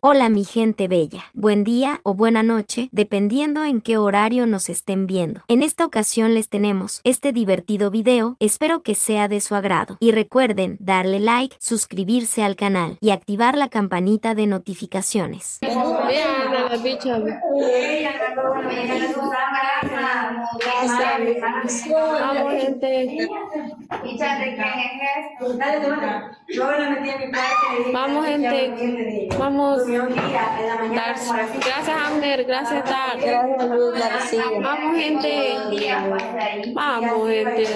Hola mi gente bella, buen día o buena noche, dependiendo en qué horario nos estén viendo. En esta ocasión les tenemos este divertido video, espero que sea de su agrado. Y recuerden darle like, suscribirse al canal y activar la campanita de notificaciones. Vean a la bicha. Vamos, gente. Vamos, gente. Vamos. Gracias, Amner. Gracias, Dar. Vamos, gente. Vamos, gente.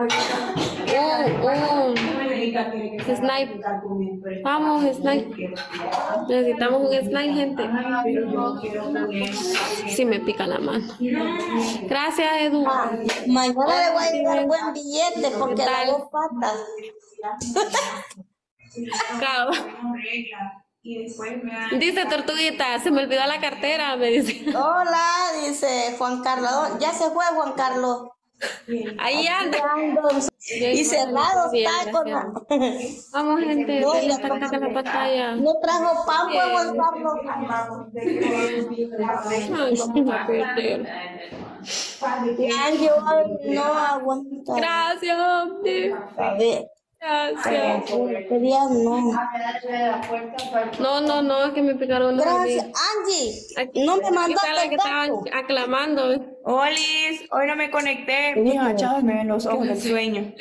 Snipe. Vamos, Snipe. Necesitamos un snipe, gente. Sí me pica la mano. Gracias, Edu. Mañana le voy a dar buen billete porque la dos patas. Dice Tortuguita, se me olvidó la cartera, me dice. Hola, dice Juan Carlos. Ya se fue Juan Carlos. Ahí anda. Y cerrado está con la... Vamos, gente, No, denle la tac tac a la pantalla. No trajo pan, pues, Juan Carlos. Ay, vamos a perder. Ya yo no aguanto. Gracias, hombre. A ver. Gracias. Quería no. No, es que me picaron los Gracias. dedos. Angie, no me Aquí mandaste está la el que estaban dato. aclamando. Olis, hoy no me conecté. Mis achados me ven los ojos del sueño.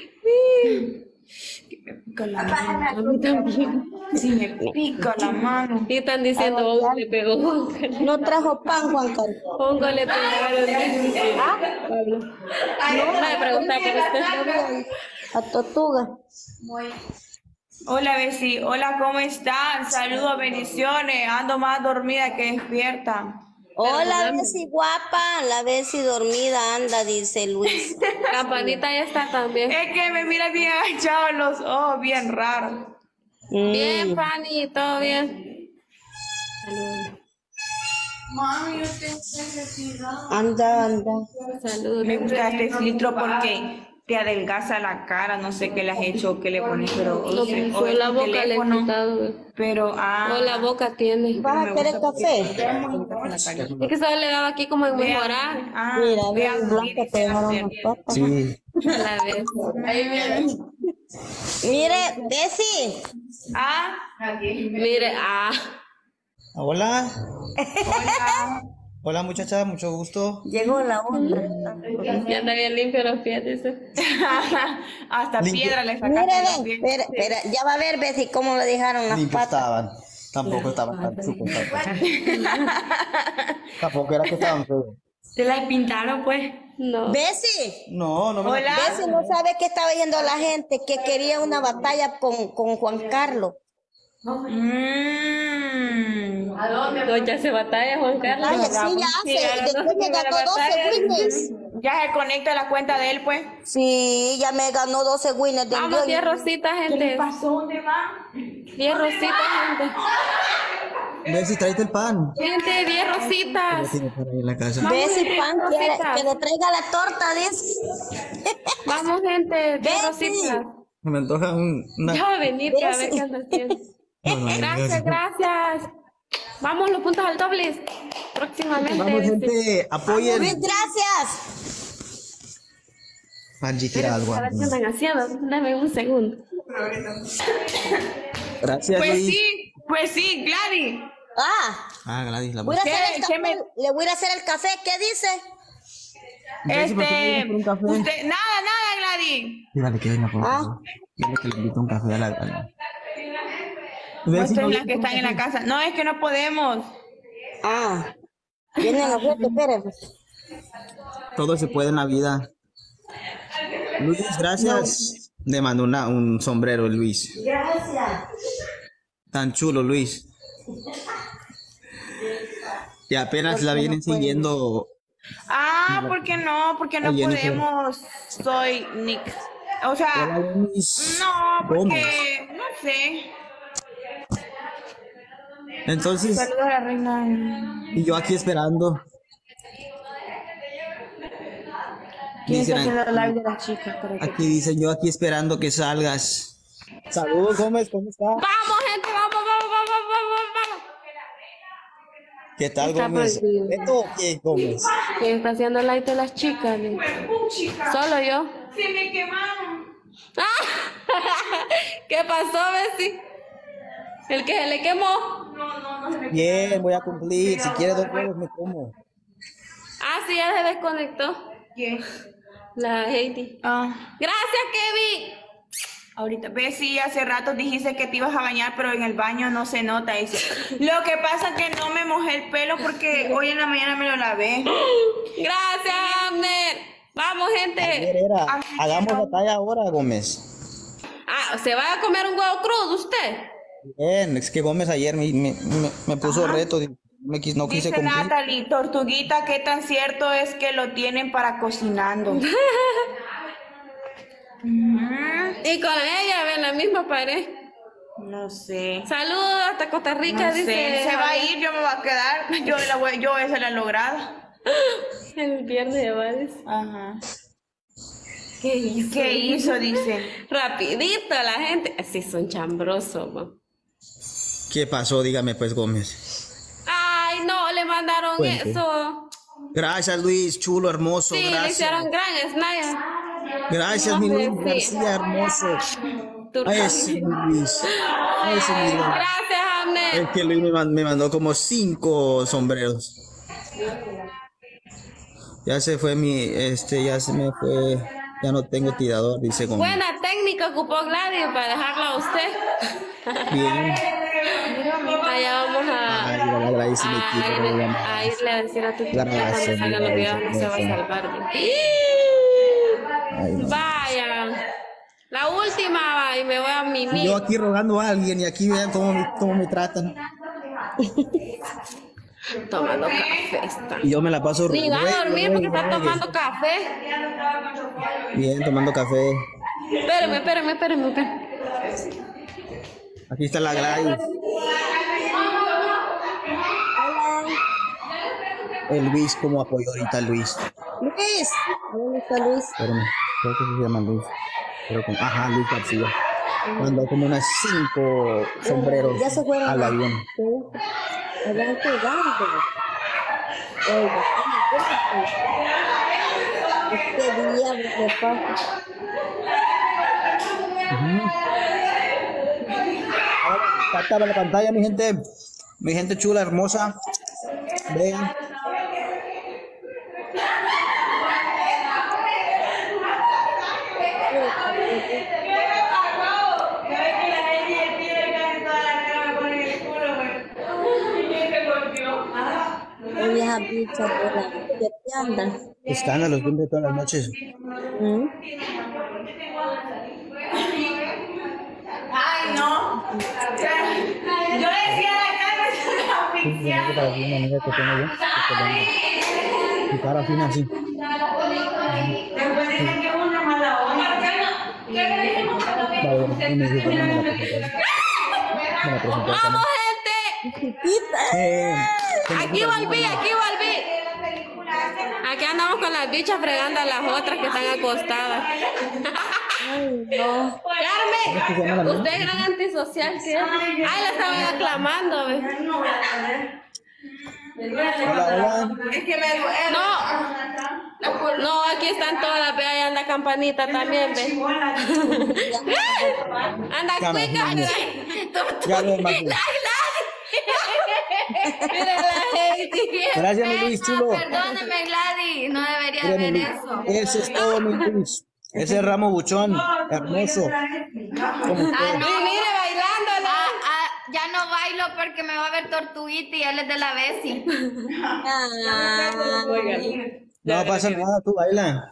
Me pica la mano. A mí también. Sí, me pica la mano. Y están diciendo, Hongo le pegó. No trajo pan, Juan Carlos. Hongo le pegaron. Pablo. No me pregunta por usted. A Tortuga. Hola, Bessie. Hola, ¿cómo están? Saludos, bendiciones. Ando más dormida que despierta. Hola, Bessie guapa. La Bessie dormida anda, dice Luis. Campanita ya está también. Es que me mira bien agachado en los ojos, bien raro. Bien, Fanny, todo bien. Mami, yo tengo necesidad. Anda. Saludos. Me gusta este filtro porque te adelgaza la cara. No sé qué le has hecho, qué le pones, pero... No, o pues es la tu boca le he teléfono, quitado. pero... O la boca tiene. ¿Vas a querer café? Es que solo le daba aquí como en mejorar. Mira, vean, Blanca te dejaron las patas. Sí. La vez. Mire, Bessie. Mire, Hola. Hola muchacha, mucho gusto. Llegó la onda. ya anda bien limpio los pies, dice. Hasta Limpio. piedra le sacaste Mire, los pies. espera, ya va a ver, Bessie, cómo le dejaron las Limpios patas. estaban. Tampoco estaban tan súper. Tampoco era que estaban feos. Se la pintaron, pues. No. Bessie. No, no me Hola. Bessie no sabe qué estaba yendo la gente, que quería una batalla con Juan Carlos. No, ya se batalla, Juan Carlos. Ay, así ya Sí, hace. ganó, Después me la ganó batalla. 12 winners. Ya se conecta a la cuenta de él, pues. Sí, ya me ganó 12 winners del Vamos, 10 dueño. rositas, gente. pasó? ¿Dónde va? 10 rositas, gente. Ve si traiste el pan. Gente, 10 Lo rositas. tiene por ahí en la casa. Bessie Pan quiere Rositas. que le traiga la torta, dice. Vamos, gente, 10 Bessie. rositas. Se me antoja una... Ya va a venir, que a ver qué anda haciendo. Gracias. Vamos, los puntos al doble. Próximamente. Vamos gente, apoyen. Luis, gracias. Angie tira algo. A ver qué andan haciendo. Dame un segundo. Gracias Luis. Pues sí, Gladys. Gladys, la Voy a hacer el ¿Qué café, le voy a hacer el café. ¿Qué dice? Usted, nada, Gladys. Dígale que venga por favor. Dile que le invito un café a la... Muestren las que están en la casa. No, es que no podemos. Vienen los retos, espérenme. Todo se puede en la vida. Luis, gracias. Le mando un sombrero, Luis. Gracias. Tan chulo, Luis. Y apenas la vienen siguiendo. ¿Por qué no? Porque no Ay, Jennifer. podemos. Soy Nick. O sea, Hola, Luis. no, ¿Cómo? porque no sé. Entonces, Saludos a la reina. y yo aquí esperando. ¿Quién está Dicen, haciendo live de las chicas? aquí dicen yo aquí esperando que salgas. Saludos, Gómez, ¿cómo está? Vamos, gente, vamos. ¿Qué tal, Está Gómez? prohibido. ¿Esto o qué, Gómez? ¿Quién está haciendo like de las chicas? Solo yo. Se me quemaron. ¿Qué pasó, Bessie? ¿El que se le quemó? No se me Bien, voy a cumplir. Si quieres 2 huevos, me como. Ah, sí, ya se desconectó. ¿Quién? La Heidi. Gracias, Kevin. Ahorita, ves, sí, hace rato dijiste que te ibas a bañar, pero en el baño no se nota. Dice. Lo que pasa es que no me mojé el pelo porque hoy en la mañana me lo lavé. Gracias, Abner. Vamos, gente. Ayer era. Hagamos la talla ahora, Gómez. Ah, ¿se va a comer un huevo crudo usted? Bien, es que Gómez ayer me puso reto. No quise Dice cumplir. Natalie, tortuguita, ¿qué tan cierto es que lo tienen para cocinando? Y con ella, ven la misma pared. No sé. Saludos hasta Costa Rica, No sé, dice. se va a ir, yo me voy a quedar. Yo esa la lograda. El viernes de Valles. Ajá. ¿Qué hizo? ¿Qué hizo? Dice. Rapidito la gente. Así son chambrosos, ma. ¿Qué pasó? Dígame, pues, Gómez. Ay, no, le mandaron Cuente. eso. Gracias, Luis. Chulo, hermoso. Sí, le Gracias. hicieron gran snaya. Gracias, mi Luis Sí. García, hermoso. Ese, mi Luis. Ese, mi Luis. Gracias, Abner. Es que Luis me mandó como 5 sombreros. Ya se fue ya se me fue, ya no tengo tirador, dice Gómez. Buena técnica ocupó Gladys para dejarla a usted. Bien. Allá vamos Ay, la Gladys sí me quiere, a irle a decir a tu tía Gracias, cuando salgan los videos no se va a gracias. salvar. Ay, no. Vaya. La última, va, y me voy a mimir. Yo aquí rogando a alguien y aquí vean cómo me tratan. Tomando café está. Y yo me la paso Ni va a dormir porque está ruegue. tomando café. Bien, tomando café. Espérame. Aquí está la Gladys. El Luis, como apoyó ahorita Luis. Luis, ¿dónde está Luis? Espérame, creo que se llama Luis. Ajá, Luis García. Mandó como unas 5 sombreros Ya se fueron. al avión. Habían pegado. Oiga, este día me pasa. Ahora, la pantalla, mi gente chula, hermosa. Vean. Oye, esa bicha, ¿verdad? ¿Qué te andan? Escándalos siempre todas las noches. Ay, no. Yo decía la cara oficial. Para una amiga que tengo yo, mi cara fina así. Después dicen que uno mala onda. Vale, bueno, me dijo que no me la presentó. Me la presentó. ¡Vamos, gente! Aquí volví. Aquí andamos con las bichas fregando a las otras que están acostadas. Carmen, usted es gran antisocial, ¿sí? Ay, la estaban aclamando, ¿ves? Hola. Es que me duele. No, aquí están todas, ve, ahí anda Campanita también, ve. Anda cuica. Ya lo demás. Mira la Heidi. Gracias, mi Luis, chulo. Perdóneme, Gladys, no debería Mira, mi ver Luis. eso. Eso es todo, mi Luis. Ese ramo buchón, hermoso. Como usted. Mire, bailándola. Ya no bailo porque me va a ver Tortuguita y él es de la Bessie. No pasa nada, tú baila.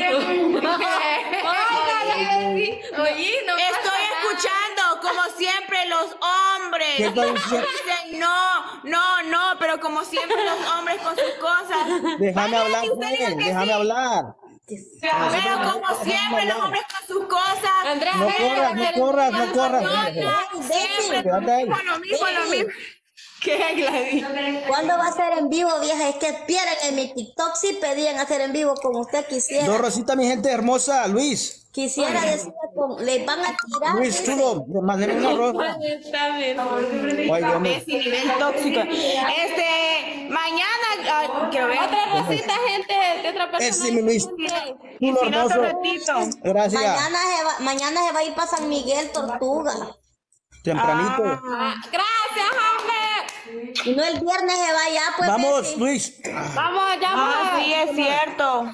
Oye, no pasa Estoy nada. escuchando, como siempre, los hombres. ¿Qué está diciendo? Dicen, no, pero como siempre los hombres con sus cosas. Déjame hablar, pues, déjame hablar. Pero como siempre los hombres con sus cosas. Andrea, No corras. Siempre Quédate ahí. lo mismo. ¿Qué, Gladys? ¿Cuándo va a ser en vivo, vieja? Es que pierden en mi TikTok, sí pedían hacer en vivo como usted quisiera. Dos rositas, mi gente hermosa, Luis. Quisiera decir, les van a tirar. Luis, dice. chulo, mándeme una rosa. Está bien. Ay, Dios mío. Ese nivel tóxico. Mañana, quiero ver. Otra rosita, gente. ¿Qué otra persona? Ese, mi Luis. Y Tú si no, otro hermoso. ratito. Gracias. Mañana se va a ir para San Miguel, Tortuga. Tempranito. Gracias, hombre. Y no el viernes se va allá, pues. Vamos, Bessie. Luis. Vamos, ya vamos. Sí, es cierto.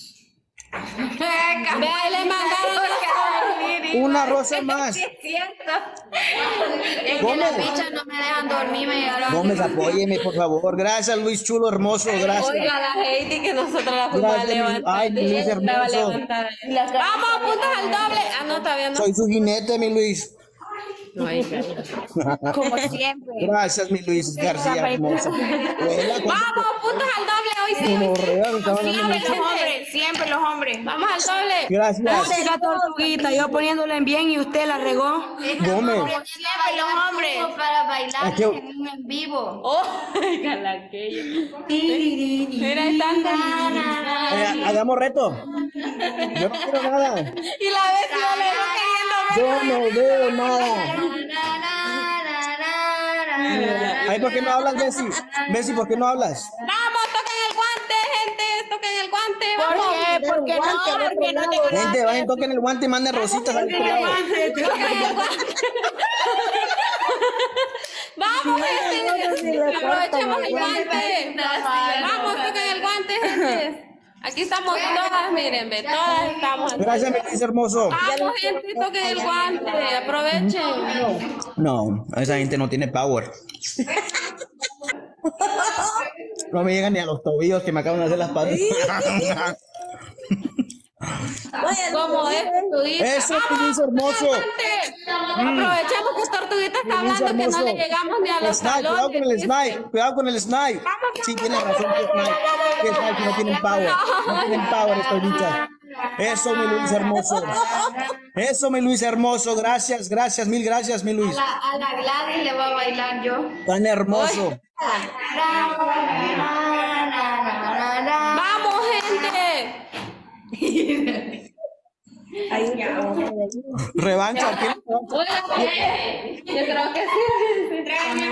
Vea, y le mandaron Una rosa más. Es cierto. Es que Gómez. las bichas no me dejan dormir, me llegaron. Gómez, apóyeme, por favor. Gracias, Luis Chulo, hermoso. Gracias. Oiga, la Heidi que nosotros la fuimos a Gracias, levantar. ay, mi Luis La va a hermoso. levantar. Vamos, puntos al doble. Ah, no, todavía no. Soy su jinete, mi Luis. Como siempre. Gracias, mi Luis García, hermosa. Vamos, puntos al doble hoy sí. Siempre los hombres. Vamos al doble. Gracias. Música tortuguita, yo poniéndola en bien y usted la regó. Gómez. Siempre los hombres. para bailar Aquí- en vivo. Oh, oiga, aquello. Mira, están Hagamos reto. Yo no quiero nada. y la vez yo le veo queriendo Yo no veo nada. Ay, ¿por qué no hablas, Bessie? Bessie, ¿por qué no hablas? Vamos, toquen el guante, gente, toquen el guante, ¿Por vamos. qué? Porque no, porque no tengo nada. Gente, vayan, toquen el guante y manden rositas al otro lado. Toquen el guante. Vamos, gente, aprovechemos el guante. Vamos, toquen el guante, gente. Aquí estamos todas, miren, ve, todas estamos aquí. Gracias, mi Luis hermoso. Vamos, gente, toquen el guante, aprovechen. No, esa gente no tiene power. No me llegan ni a los tobillos que me acaban de hacer las patas. Como es, Tortuguita. Eso, mi Luis hermoso. Aprovechemos que Tortuguita está hablando que no le llegamos ni a los Snipe, cuidado con el talones. snipe, cuidado con el snipe. Sí, tiene razón, que snipe. Que snipe no tienen power. No tienen power estas bichas. Eso, mi Luis hermoso. Eso, mi Luis hermoso. Gracias, gracias, mil gracias, mi Luis. A la Gladys le voy a bailar yo. Tan hermoso. Vamos, gente. Revancha. ¿Quién? Yo creo que sí.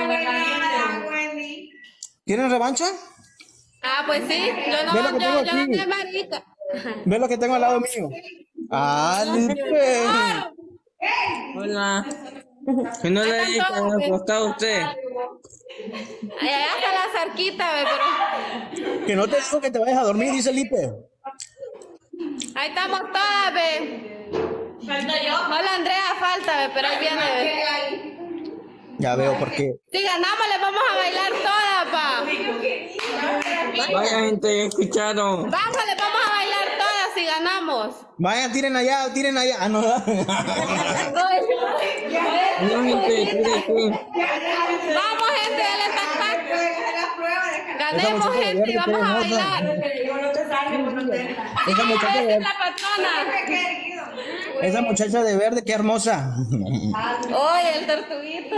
¿Quieren revancha? Ah, pues sí. Yo Ve lo no, que tengo yo no aquí. soy marica. Ve lo que tengo al lado mío. Ah, Lipe. Hola. Que no le he acostado a usted. Allá está la cerquita, ve, pero Que no te digo que te vayas a dormir, dice Lipe. ahí estamos todas, ve. Hola, Andrea, falta, ve, pero ahí viene, ve. Ya veo por qué. Si ganamos, les vamos a bailar todas, pa. Vaya gente, ya escucharon. Vamos, les vamos a bailar todas si ganamos. Vayan, tiren allá, tiren allá. Ah, no. No, gente, tire aquí. Vamos, gente, dale tac, tac. Ganemos, gente, y vamos a bailar. Esa muchacha de Esa es verde, la patrona. esa muchacha de verde, qué hermosa. Oye, el tortuguito.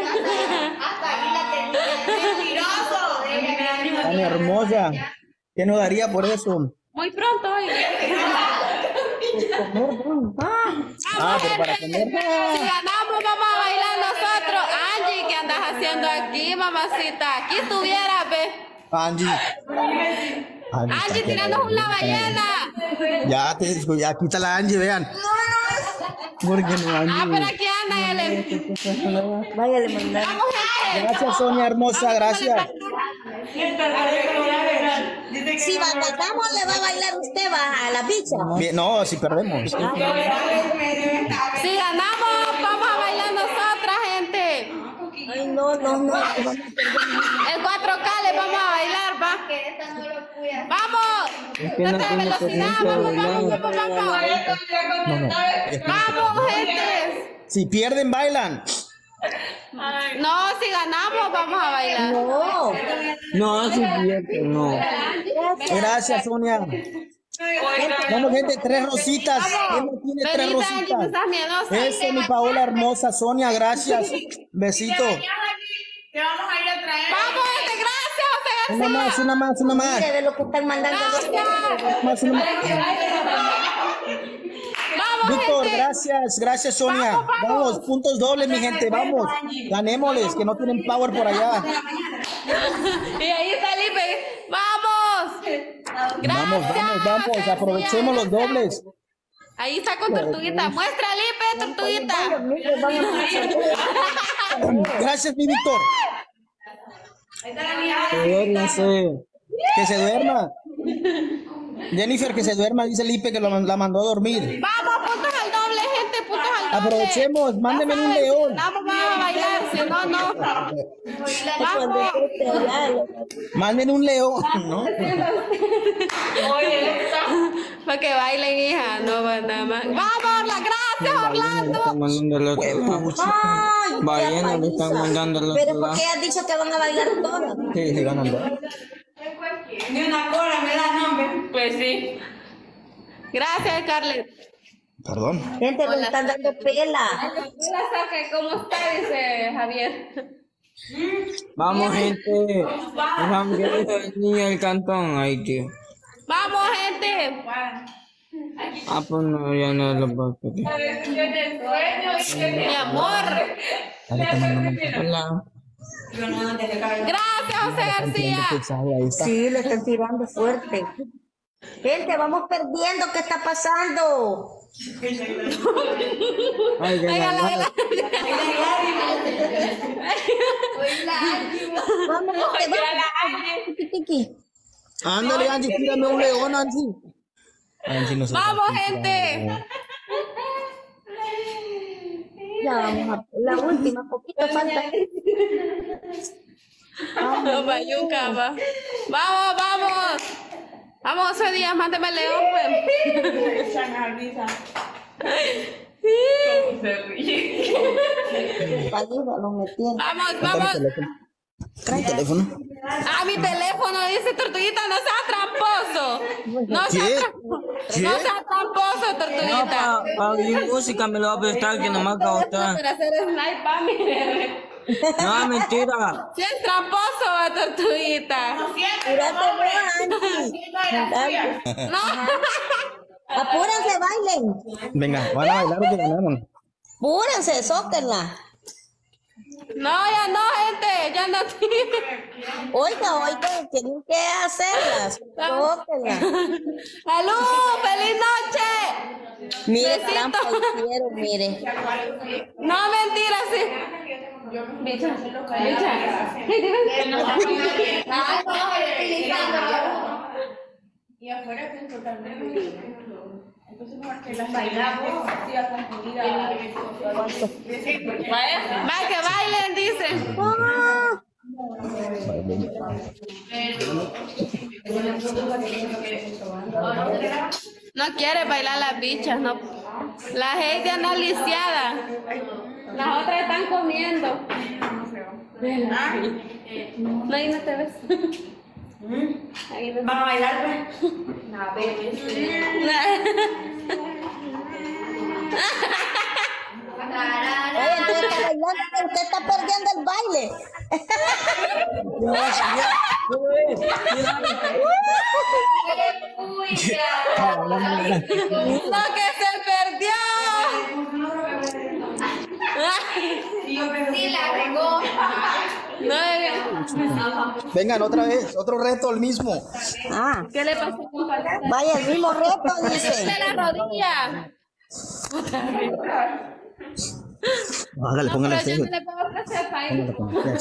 Tan hermosa. ¿Qué nos daría por eso? Muy pronto, oye. Ah, pero para comer. Si ganamos, vamos a bailar nosotros. Angie, ¿qué andas haciendo aquí, mamacita? Aquí estuvieras, ve. Angie. Angie, tiranos una ballena. Ya, ya quítala Angie, vean. Porque no, Ah, pero Angie. aquí anda, Ellen. Váyale, mandar. Vamos, gente. Gracias, Sonia hermosa, gracias. Si ganamos, le va a bailar usted, va a la bicha. Bien, no, si perdemos. Si ganamos, vamos a bailar nosotras, gente. Ay, no. El 4K le vamos a bailar, va. Vamos. Es que no Nuestra tiene velocidad, permiso de vamos. bailar. No, no. Vamos, gente. Si pierden, bailan. No, si ganamos, vamos a bailar. No. No, es cierto, no. Gracias, Sonia. Vamos, gente, 3 rositas. ¿Quién no tiene 3 Benita, Angie, tú rositas? estás miedosa. Eso, mi Paola hermosa, Sonia, gracias. Besito. Te vamos a ir a traer. Vamos, gente, gracias, José Una García. más, una más, una más. Mire de lo que están mandando. Gracias. Más, una más. Vamos, Víctor, gente. gracias, gracias, Sonia. Vamos, vamos. Vamos, puntos dobles, mi gente, vamos. Ganémosles, que no tienen power por allá. Y ahí está Lipe, Gracias. Vamos, aprovechemos los dobles. Ahí está con Tortuguita. Muestra, Lipe, Tortuguita. Gracias, mi Víctor. Que se duerma. Jennifer, que se duerma, dice Lipe que la mandó a dormir. Vamos, puntos al doble, gente, puntos al doble. Aprovechemos, mándenme un león. Vamos a bailar, si no, no. Vamos. Mándenme un león, ¿no? Para que bailen, hija, no va nada más. Vamos, gracias, Orlando. Ballena le están mandando el otro Pero ¿por lado. qué has dicho que van a bailar todas? Sí, sí, ganan dos. Ni una cola me da nombre. Pues sí. Gracias, Scarlett. Perdón. Gente, nos están dando pela. La saque, ¿cómo está? Dice Javier. Vamos, gente. Vamos, que dijo el niño del cantón. Ay, tío. Vamos, gente. Ah, pues no, ya no lo puedo pedir. Mi amor. Hola. Gracias, José García. Sí, le están tirando fuerte. Gente, vamos perdiendo. ¿Qué está pasando? Ay, que Vamos, Ándale, Angie, tírame un león, Angie. Angie no se Vamos, gente. Ya vamos a la última, poquito falta. Vamos, Bayuca, va. Vamos, vamos. Vamos, José Díaz, mándeme el león, pues. Vamos, vamos. ¿Trae teléfono? Ah, mi teléfono dice Tortuguita, no seas tramposo. No seas tramposo. No seas tramposo, Tortuguita. Para oír música me lo va a prestar que nomás va a gustar. Para hacer snipe, mire. No, mentira. Si es tramposo, Tortuguita. No. Apúrense, bailen. Venga, van a bailar o que ganaron. Apúrense, sóquenla. No, ya no, gente, ya no tiene. Oiga, tienen que hacerlas. Sóquenla. ¡Salud! ¡Feliz noche! Mire, Besito. trampa hicieron, mire. No, mentira, sí. Bicha, bicha. Y afuera es totalmente. Entonces, porque las bailamos, sí, hasta Va, que bailen, dicen. No quiere bailar las bichas, no. La gente anda lisiada. Las otras están comiendo. No, ahí no te ves. Ahí no. ¿Vamos a bailar, pues? Oye, entonces está bailando, pero usted está perdiendo el baile. ¡No, que se perdió! Sí, la regó. No, Vengan otra vez, otro reto, el mismo. Ah, ¿qué le pasó? vaya, el mismo reto, dice. De la rodilla. Hágale, póngale Pero yo el no le puedo ofrecer para ir.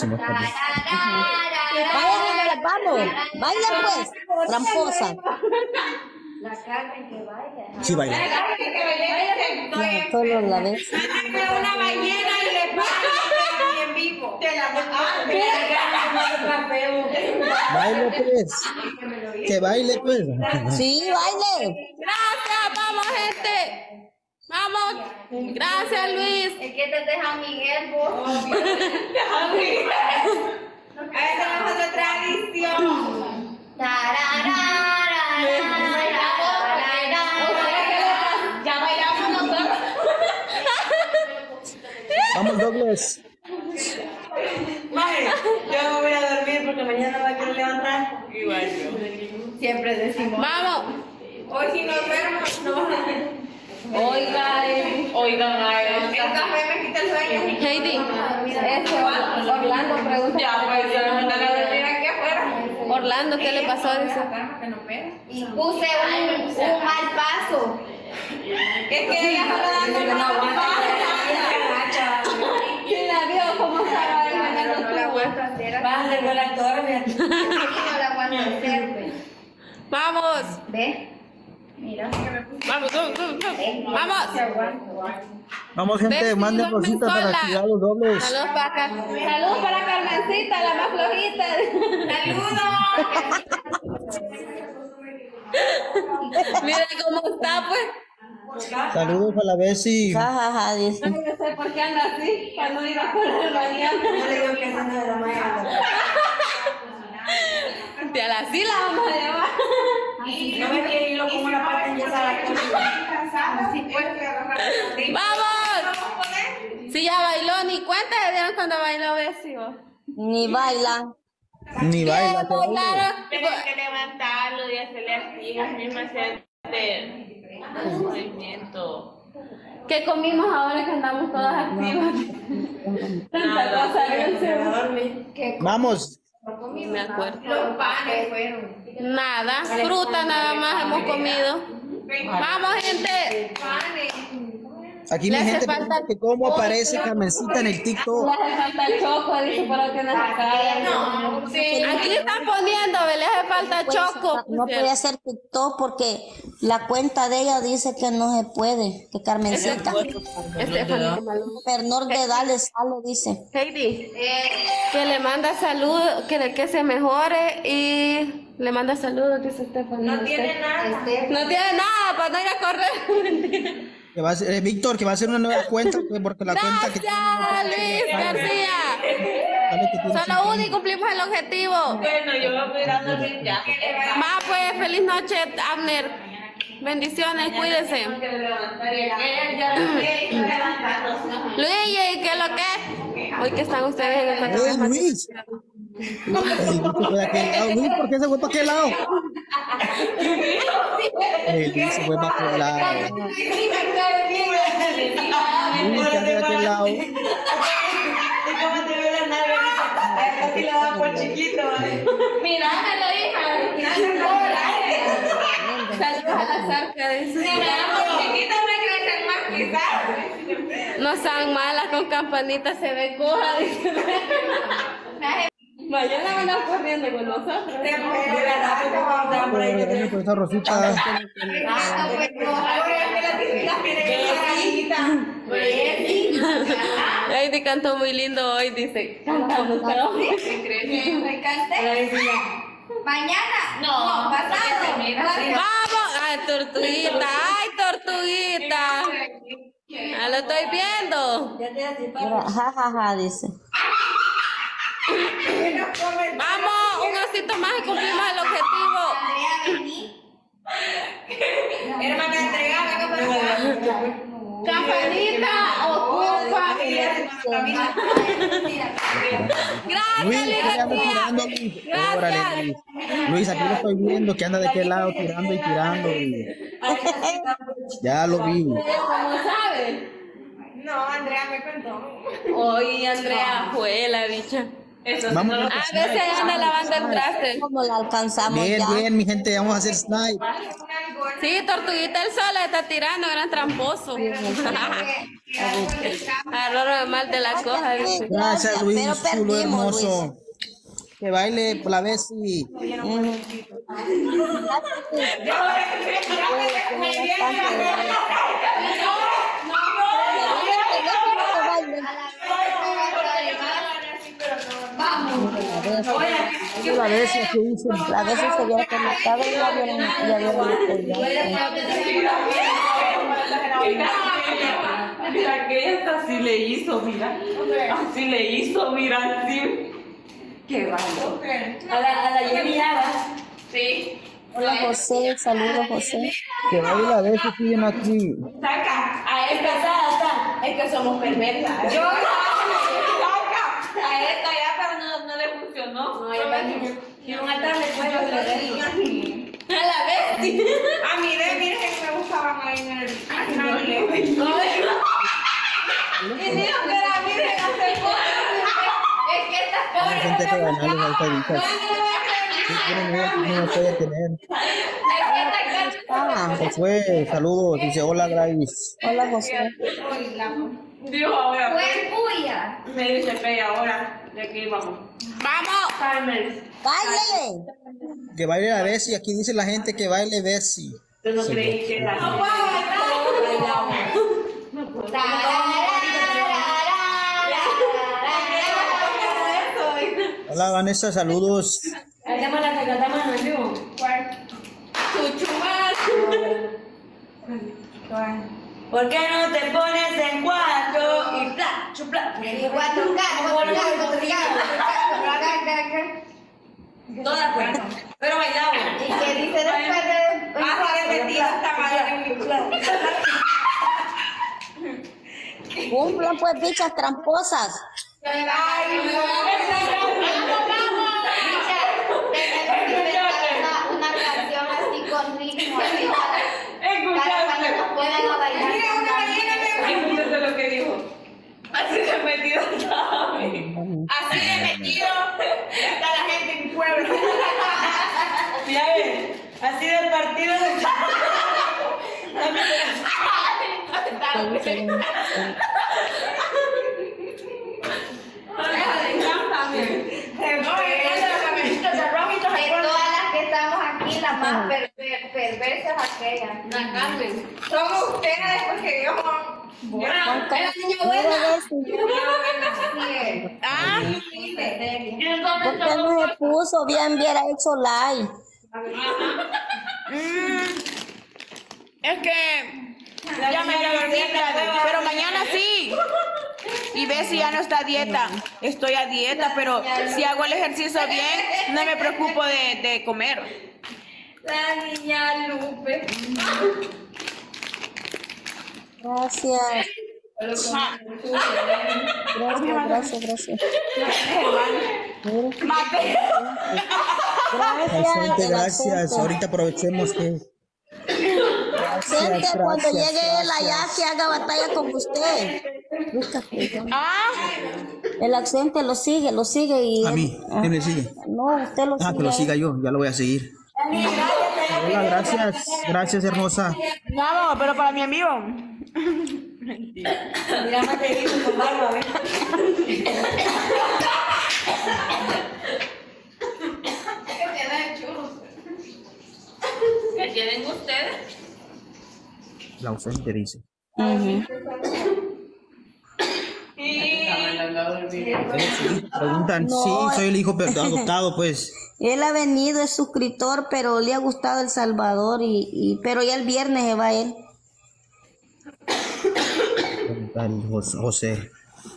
Vaya, niñas, vamos. Baila pues, tramposa. La Carmen que vaya. Sí, baila. No, solo la vez. Una ballena y le pagan en vivo. Te la Baile, pues. Que baile, pues. Sí, baile. Gracias, vamos, gente. Vamos. Gracias, Luis. Es que te deja Miguel, vos. Esa es otra tradición. Ya bailamos nosotros. Vamos, Douglas. Maje, yo me voy a dormir porque mañana me quiero levantar. Igual yo. Siempre decimos. Vamos. Hoy si no duermo, no. Oigan, El café me quita el sueño. Heidi, Orlando pregunta. Ya, pues yo me voy a dormir aquí afuera. Orlando, ¿qué le pasó? Dice. Que no pega. Y puse un mal paso. Es que ella solo dando no aguanta. ¿Quién la vio cómo estaba bailando? No la aguanto hacer. Vas a regular todo, fíjate. No la aguanto hacer, pues. Vamos. ¿Ves? Mira. Vamos. Vamos. Vamos, gente, Ven, manden duermen rositas para sola. activar los dobles. Saludos para Carmencita, la más flojita. Mira cómo está, pues. Saludos a la Bessie. Jajaja, dice. Ay, no sé por qué anda así, para no ir a correr mañana. Yo le digo que esa no es la mañana. Te a la sí la vamos a llevar. No me quiere irlo como una parte enyesada. ¡Vamos! Si ya bailó, ni cuenta se dieron cuando bailó Bessie. Ni baila. Ni baila. te baila. Bailaron. Tienes que levantarlo y hacerle así, mismo hacer movimiento. ¿Qué comimos ahora que andamos todas activas? Tanta cosa, Dulce. Vamos. Ni me acuerdo. Los panes fueron. Nada, fruta nada más hemos comido. Vamos, gente. Aquí Le mi hace gente falta pregunta que cómo aparece Carmencita en el TikTok. Le hace falta el choco, dice, para que no se caiga. Sí, aquí están poniendo, le hace falta choco. No puede hacer TikTok porque la cuenta de ella dice que no se puede, que Carmencita. Menor de edad le sale, dice. Heidi, que le manda saludos, que se mejore y le manda saludos, dice Stephanie. No tiene nada. No tiene nada para no ir a correr. Que va a ser, Víctor, que va a hacer una nueva cuenta, porque la cuenta que Gracias, Luis García. Solo uno y cumplimos el objetivo. Bueno, yo voy cuidando bien ya. Va pues, feliz noche, Abner. Bendiciones, cuídese. Luis, ¿y qué es lo que? Hoy que están ustedes en el cuarto de Luis. Luis, ¿por qué se fue para aquel lado? Luis se fue para aquel lado. Luis, ¿qué hace de aquel lado? Así le da por chiquito. Míramelo, hija. Saludos a la zarca, dice. Chiquitas me crecen más quizás. No sean malas con campanitas, se ve coja, dice. Mañana van a corriendo con nosotros. Por esa rosita. Heidi cantó muy lindo hoy, dice. Cantamos, pero... ¿Me canté? Mañana. No, pasado. ¡Vamos! ¡Ay, tortuguita! ¡Ay, tortuguita! Ya lo estoy viendo. Mira, jajaja, dice. Vamos, un osito más y cumplimos el objetivo. Hermana, entregada. Campanita, ocupa. Gracias, Luis, ¿qué anda tirando, Lidia. Luis? Órale, Luis. Luis, aquí lo estoy viendo, que anda de aquel lado tirando y tirando. Luis. Ya lo vi. ¿Cómo sabe? No, Andrea me contó. Hoy Andrea fue la bicha. Vamos A veces anda lavando el traste. ¿Cómo la alcanzamos bien, ya? bien, mi gente, vamos a hacer snipe. Sí, Tortuguita el sol está tirando, gran tramposo. Agarró mal de la coja, dice. Gracias, Luis, pero chulo perdimos, hermoso. Que baile por la vez y... La vez que hice. La vez se había conectado y la vieron Mira que esta sí le hizo, mira. Así le hizo, mira, así. Qué valor. A la Jenny Llagas. Sí. Hola José, saludos José. Que baile la vez que siguen aquí. Saca. A esta está. Es que somos perversas. Yo saca. A esta ya, pero no le funcionó. No, y un altar le puede hacer. A la vez. Ah, mire que me buscaban ahí en el... Y dijo que era virgen hace poco. Es que estas Hay pobres. gente que ganarles ahorita. No puede tener. Es Hola. Josué, saludos. Dice, hola, Grace. Hola, José. Dijo ahora. Fue puya. Me dice Fe ahora. De aquí vamos. ¡Vamos! Carmen. ¡Baile! Que baile la Bessie. Aquí dice la gente que baile Bessie. Yo no creí que era. Hola, Vanessa, saludos. ¿Por qué no te pones en cuatro y bla, chupla? Todas cuentan, pero bailamos. ¿Y qué dice después de...? Cumplan pues, bichas tramposas. Una canción así con ritmo. Para cuando nos puedan bailar. Escúchate lo que dijo. Así de metido estaba. Así de metido está la gente en pueblo. Mira, así del partido de... De todas las que estamos aquí, la más perversa es aquella. La Carmen. Somos ustedes porque Dios. Mira, Bessie. ¿Por qué no se puso? Bien, hubiera hecho like. Es que ya me voy a dormir, pero mañana sí. Y ves si ya no está a dieta. Estoy a dieta, pero si hago el ejercicio bien, no me preocupo de comer. La niña Lupe. Gracias. Gracias. Gente, gracias. Ahorita aprovechemos que... Gente, cuando llegue él allá, que haga batalla con usted. El accente lo sigue y... A mí, ¿quién me sigue? No, usted lo sigue. Que lo siga yo, ya lo voy a seguir. Hola, gracias. Gracias, hermosa. Vamos, pero para mi amigo. Mira, más te digo con barba, a ver. ¿Qué tienen ustedes? La ausente dice. Preguntan, No, sí, soy el hijo adoptado, pues. Él ha venido, es suscriptor, pero le ha gustado El Salvador, pero ya el viernes se va él. Preguntan, José.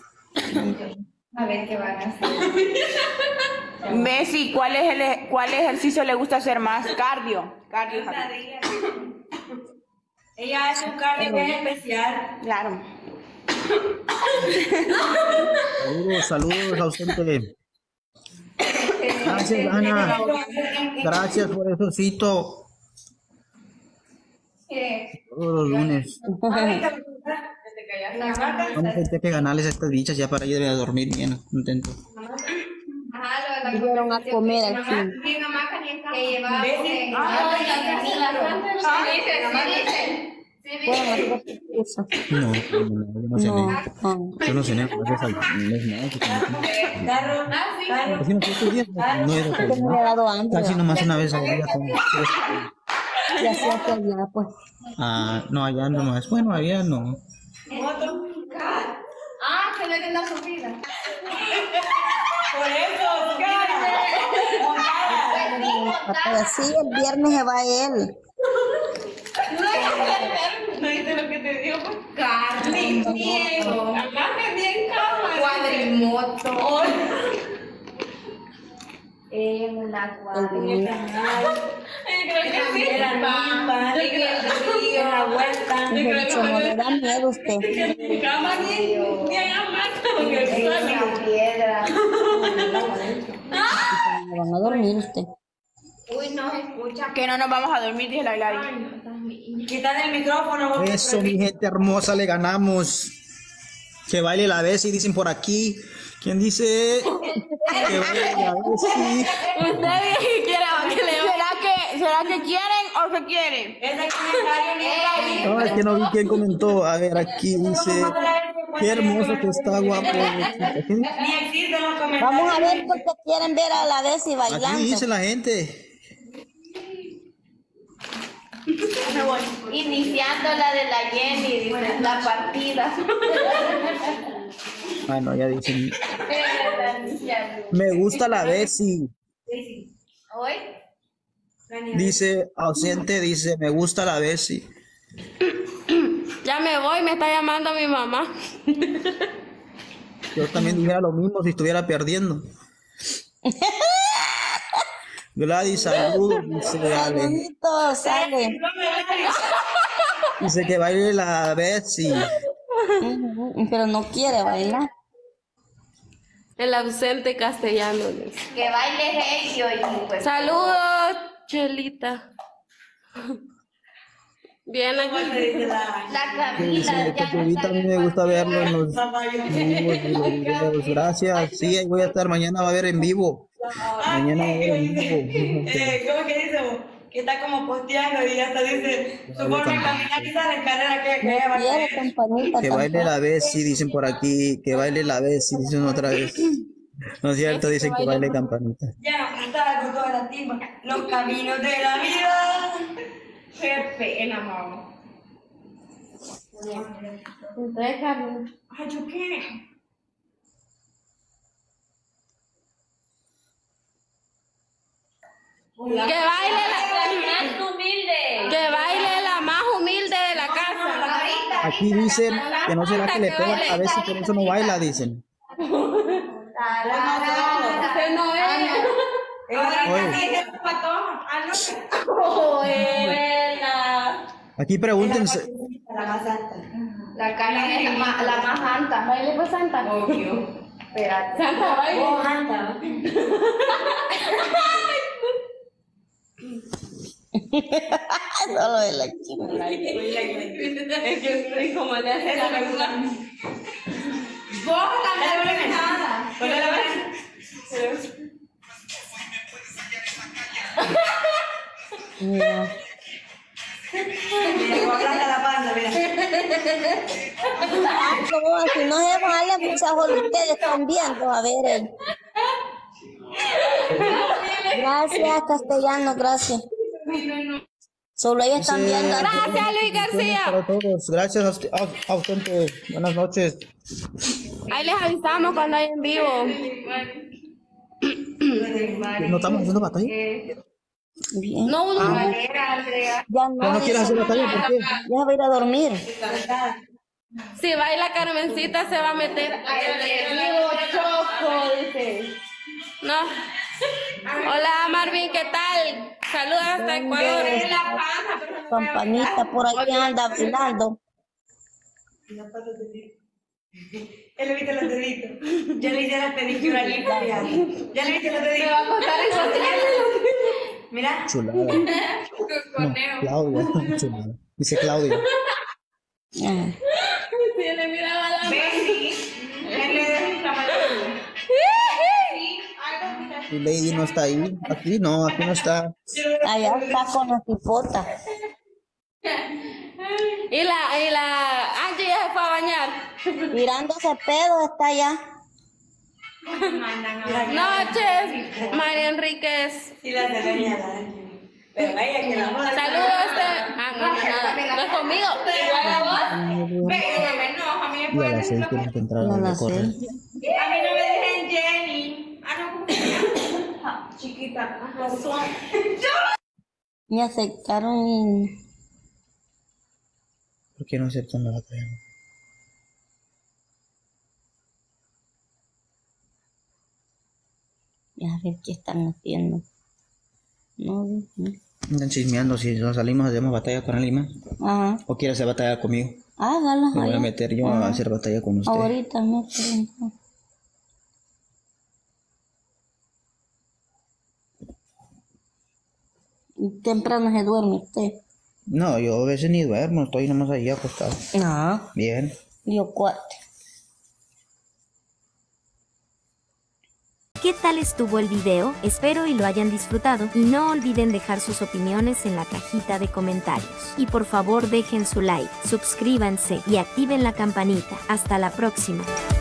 A ver qué van a hacer. Bessie, ¿cuál ejercicio le gusta hacer más? Cardio. Ella es un cardio que es especial. Claro. Saludos, ausente. Gracias, Ana. Gracias por eso, Cito. Todos los lunes. Vamos a tener que ganarles a estas bichas ya para ir a dormir bien contento. Fueron a comer aquí. Mi mamá que llevaba No, yo no cené. No Me ha dado hambre. casi nomás una vez al día. Y así hasta allá, pues. No, allá nomás. Bueno, allá no. que no tiene su vida. Por eso, Sí, el viernes se va él. ¿No viste lo que te digo? Carmen, Diego. Carmen bien cámara. Cuadrimoto. En una cuadrimoto. Creo que sí. la nimba, la vuelta. Me da miedo usted. Cama bien amada. Una piedra. Me van a dormir usted. Uy, no se escucha. Que no nos vamos a dormir, dice la Hilary. Quitar el micrófono. porque- Eso, mi gente hermosa, le ganamos. Que baile la Bessie, dicen por aquí. ¿Quién dice? Que baile la Bessie. ¿Será ¿Será que quieren o que quieren? Ese comentario ni era. No, es que no vi quién comentó. A ver, aquí dice, qué hermoso que está, guapo. Aquí, Ni existen los comentarios. Vamos a ver porque quieren ver a la Bessie bailando. aquí dice la gente. Iniciando la de la Jenny, dice la partida. Ah, no, ya dicen. Me gusta la Bessie. ¿Hoy? Dice, ausente, dice, me gusta la Bessie. Ya me voy, me está llamando mi mamá. Yo también dijera lo mismo si estuviera perdiendo. Gladys, saludos, dice Ale. Bonito, sale. Dice que baile la Bessie. Pero no quiere bailar. El ausente castellano. Dice. Que baile Heidi hoy, pues. Saludos, Chelita. Bien aquí. La Dice Camila, que ahorita a mí me gusta verlo en los vivos y los videos. Gracias. Sí, ahí voy a estar. Mañana va a haber en vivo. Mañana va a haber en vivo. ¿Cómo que dice vos? Que está como posteando y hasta dice su forma de caminar y sale carrera que No quiere campanita Que baile tampoco. la Bessie, dicen por aquí. Que baile la Bessie, dicen otra vez. No es cierto, dicen que baile campanita. ya no cantaba con toda la timba. Los caminos de la vida. Qué pena, mamá. Ay, ¿yo qué? Que baile la más humilde de la casa. Aquí dicen que no será que le pegan a Bessie, por eso no baila, dicen. Usted no es. Oye, aquí pregúntense. La más alta. la Carmen es la más alta. Baile pues Santa. Obvio. Espérate. Santa baile. Vos, Santa. Solo de la chica. Es que estoy como le hace la verdad. Vos también no nada. Ponle la mano. Mira. Mira, cómo aplasta la panza, mira. Como si no se vale muchas horas, ustedes están viendo, a ver. Gracias, castellano, gracias. Solo ellos están viendo. Gracias, Luis García. Para todos. Gracias a ausente. Buenas noches. Ahí les avisamos cuando hay en vivo. ¿No estamos haciendo batalla? Bien. No, Ya ¿Ya no quieres hacer batalla? ¿Por qué? Ya va a ir a dormir. si baila Carmencita se va a meter. Vivo Choco, dice. No. Hola Marvin, ¿qué tal? Saludos hasta Ecuador. Campanita, por aquí anda bailando. Ya le viste los deditos. Ya le hice la pedicura limpia. Ya le viste los deditos. Me va a costar eso. Mira. Chulada. No, Claudia. Chulada. Dice Claudia. Ah. Si le miraba la Y Lady no está ahí. Aquí no está. Allá está con la tipota. Y la Angie ya se fue a bañar. Tirándose pedo está allá. Noches, María Enríquez. Sí, la tenía la. Pero vaya que la moda. Saludos. No es conmigo. Y a las 6 quieren que entrar No a la sé. correr. A mí no me dejen Jenny. No, chiquita. Me aceptaron y... ¿Por qué no aceptan la batalla? A ver qué están haciendo. No, no. Andan chismeando si nos salimos hacemos batalla con alguien más. Ajá. ¿O quiere hacer batalla conmigo? Hágalo. Me voy a allá. meter yo a hacer batalla con usted. Ahorita no pregunto. Temprano se duerme usted. No, yo a veces ni duermo, estoy nomás ahí acostado. No. Bien. Yo cuate. ¿Qué tal estuvo el video? Espero y lo hayan disfrutado y no olviden dejar sus opiniones en la cajita de comentarios. Y por favor dejen su like, suscríbanse y activen la campanita. Hasta la próxima.